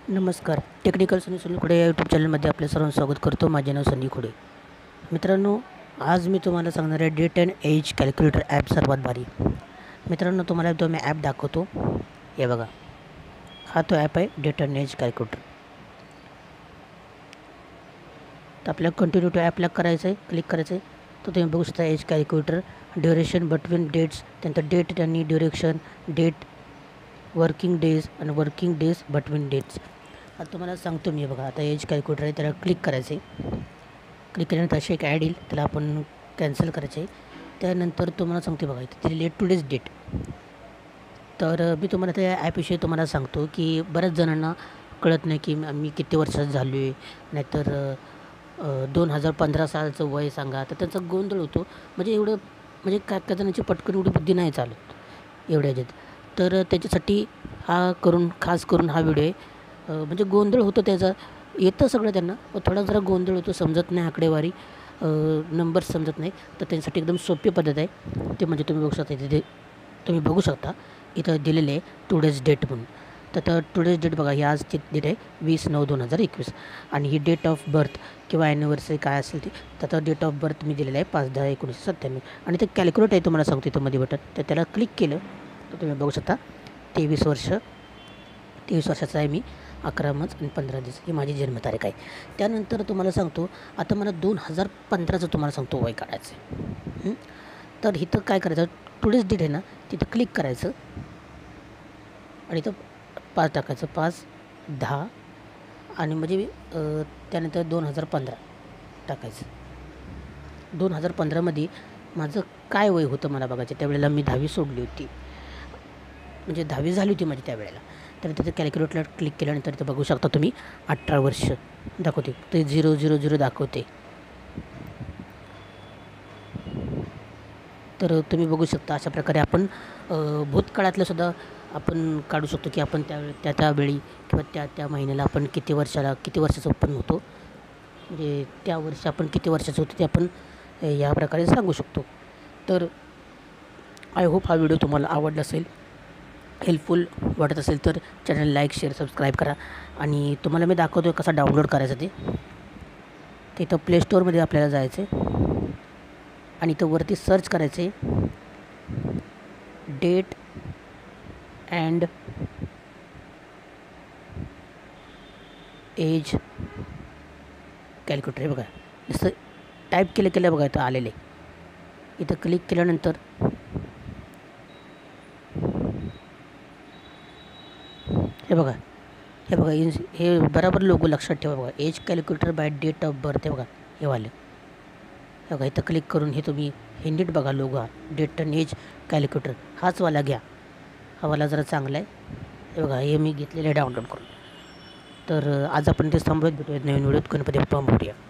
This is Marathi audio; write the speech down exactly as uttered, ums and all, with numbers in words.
नमस्कार. टेक्निकल सुनील खुडे या यूट्यूब चॅनलमध्ये आपले सर्वांचं स्वागत करतो. माझे नाव सुनील खुडे. मित्रांनो, आज मी तुम्हाला सांगणार आहे date and age calculator app सर्वात भारी. मित्रांनो, तुम्हाला तो मी ॲप दाखवतो. हे बघा, हा तो ॲप आहे डेट अँड एज कॅल्क्युलेटर. तर आपल्याला कंटिन्यू तो ॲपला करायचं आहे, क्लिक करायचं आहे. तर तुम्ही बघू शकता age calculator, duration between dates, त्यानंतर डेट आणि ड्युरेशन, डेट, वर्किंग डेज आणि वर्किंग डेज बिटवीन डेट्स. आता तुम्हाला सांगतो मी. बघा, आता एज कॅल्क्युलेटर आहे, त्याला क्लिक करायचं आहे. क्लिक केल्यानंतर अशी एक ॲड येईल, त्याला आपण कॅन्सल करायचं आहे. त्यानंतर तुम्हाला सांगते, बघा इथे दिलेली आहे टुडेज डेट. तर मी तुम्हाला त्या ॲपविषयी तुम्हाला सांगतो की बऱ्याच जणांना कळत नाही की मी किती वर्षाचं झालो आहे, नाहीतर दोन हजार पंधरा सालचं वय सांगा. तर त्यांचा गोंधळ होतो. म्हणजे एवढं म्हणजे काय काय जणांची पटकन एवढी बुद्धी नाही चालत एवढ्या ह्याच्यात. तर त्याच्यासाठी हा करून खास करून हा व्हिडिओ आहे. म्हणजे गोंधळ होतो त्याचा, येतं सगळं त्यांना, पण थोडा जरा गोंधळ होतो, समजत नाही आकडेवारी, नंबर समजत नाही. तर त्यांच्यासाठी एकदम सोपी पद्धत आहे. ते म्हणजे तुम्ही बघू शकता, तिथे तुम्ही बघू शकता इथं दिलेले आहे टुडेज डेट म्हणून. तर तर टुडेज डेट बघा, ही आजची डेट आहे वीस नऊ दोन हजार एकवीस. आणि ही डेट ऑफ बर्थ किंवा ॲनिव्हर्सरी काय असेल ती. तर डेट ऑफ बर्थ मी दिलेलं आहे पाच दहा एकोणीसशे सत्त्याण्णव. आणि ते कॅल्क्युलेट आहे, तुम्हाला सांगतो इथं मध्ये बटन. तर त्याला क्लिक केलं तर तुम्ही बघू शकता तेवीस वर्ष तेवीस वर्षाचा आहे मी. अकरा मंथ आणि पंधरा दिवस ही माझी जन्मतारीख आहे. त्यानंतर तुम्हाला सांगतो, आता मला दोन हजार पंधराचं तुम्हाला सांगतो वय काढायचं आहे. तर इथं काय करायचं, टुडेज डेट आहे ना, तिथं क्लिक करायचं आणि इथं पाच टाकायचं, पाच दहा आणि म्हणजे त्यानंतर दोन हजार पंधरा टाकायचं. दोन हजार पंधरामध्ये माझं काय वय होतं मला बघायचं. त्यावेळेला मी दहावी सोडली होती, म्हणजे दहावी झाली होती माझी त्यावेळेला. तर तिथे कॅल्क्युलेटरला क्लिक केल्यानंतर इथं बघू शकता तुम्ही अठरा वर्ष दाखवते, ते झिरो झिरो झिरो दाखवते. तर तुम्ही बघू शकता अशा प्रकारे आपण भूतकाळातलं सुद्धा आपण काढू शकतो की आपण त्यावेळी त्या त्यावेळी किंवा त्या त्या महिन्याला आपण किती वर्षाला किती वर्षाचं उत्पन्न होतो, म्हणजे त्या वर्षी आपण किती वर्षाचं होतो ते आपण या प्रकारे सांगू शकतो. तर आय होप हा व्हिडिओ तुम्हाला आवडला असेल, हेल्पफुल वाटत असेल तर चॅनल लाईक शेअर सबस्क्राईब करा. आणि तुम्हाला मी दाखवतो आहे कसा डाउनलोड करायचं ते. तिथं प्ले स्टोअरमध्ये आपल्याला जायचं आहे आणि इथं वरती सर्च करायचं आहे डेट अँड एज कॅल्क्युलेटर. हे बघा, जसं टाईप केलं केलं बघा इथं आलेले. इथं क्लिक केल्यानंतर हे बघा हे बघा इन हे बरोबर लोगो लक्षात ठेवा. बघा, age calculator by date of birth. हे बघा, हे वाले. हे बघा, इथं क्लिक करून हे तुम्ही हे नीट बघा लोगो, हा डेट अँड एज कॅल्क्युलेटर हाच वाला घ्या. हा वाला जरा चांगला आहे. हे बघा, हे मी घेतलेलं आहे डाउनलोड करून. तर आज आपण ते थांबवत भेटूया नवीन व्हिडिओत. गणपती बाप्पा मोरया.